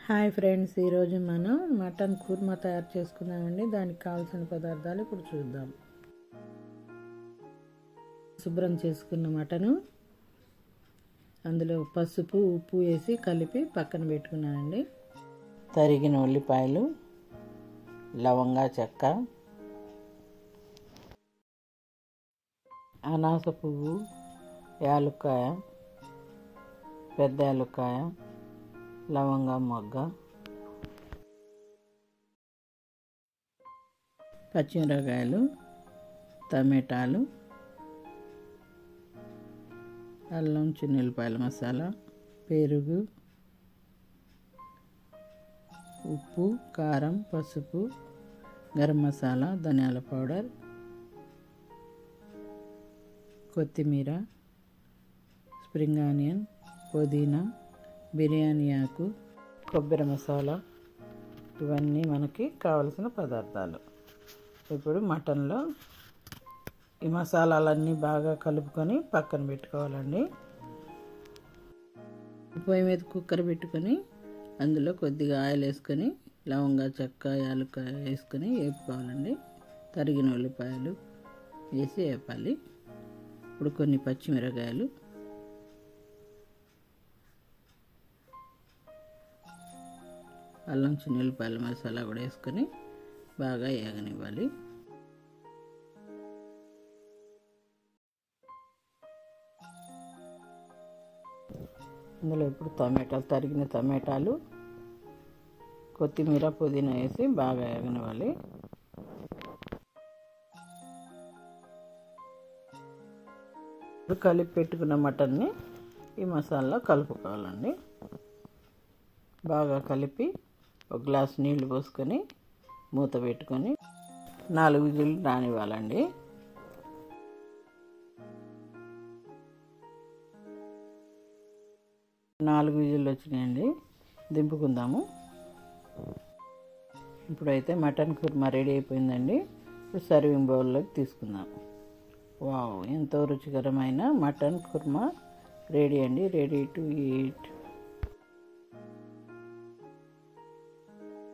Hi friends, ఈరోజు మనం mutton kurma తయారు చేసుకుందామండి. దానికి కావాల్సిన పదార్థాలు ఇప్పుడు చూద్దాం. శుభ్రం చేసుకున్న మటను, అందులో పసుపు ఉప్పు వేసి కలిపి పక్కన పెట్టుకున్నానండి. తరిగిన ఉల్లిపాయలు, లవంగా చెక్క, అనాస పువ్వు, యాలుక్కాయ, పెద్ద యాలుక్కాయ, లవంగా మొగ్గ, పచ్చిమిరపకాయలు, టమాటాలు, అల్లం చిన్నుల్లిపాయల మసాలా, పెరుగు, ఉప్పు, కారం, పసుపు, గరం మసాలా, ధనియాల పౌడర్, కొత్తిమీర, స్ప్రింగ్ ఆనియన్, పుదీనా, బిర్యానీ ఆకు, కొబ్బరి మసాలా, ఇవన్నీ మనకి కావలసిన పదార్థాలు. ఇప్పుడు మటన్లో ఈ మసాలాలన్నీ బాగా కలుపుకొని పక్కన పెట్టుకోవాలండి. పొయ్యి మీద కుక్కర్ పెట్టుకొని అందులో కొద్దిగా ఆయిల్ వేసుకొని లవంగా చెక్క యాలక్కాయ వేసుకొని వేపుకోవాలండి. తరిగిన ఉల్లిపాయలు వేసి వేపాలి. ఇప్పుడు కొన్ని పచ్చిమిరపకాయలు, అల్లం చిన్నుల్లిపాయల మసాలా కూడా వేసుకొని బాగా వేగనివ్వాలి. అందులో ఇప్పుడు తరిగిన టమాటాలు, కొత్తిమీర, పుదీనా వేసి బాగా వేగనివ్వాలి. ఇప్పుడు కలిపి పెట్టుకున్న మటన్ని ఈ మసాలా కలుపుకోవాలండి. బాగా కలిపి ఒక గ్లాస్ నీళ్లు పోసుకొని మూత పెట్టుకొని 4 విజిల్లు రానివ్వాలండి. నాలుగు విజిల్లు వచ్చినాయండి, దింపుకుందాము. ఇప్పుడైతే మటన్ కుర్మా రెడీ అయిపోయిందండి. ఇప్పుడు సర్వింగ్ బౌల్లోకి తీసుకుందాం. వావ్, ఎంతో రుచికరమైన మటన్ కుర్మా రెడీ అండి. Ready to eat.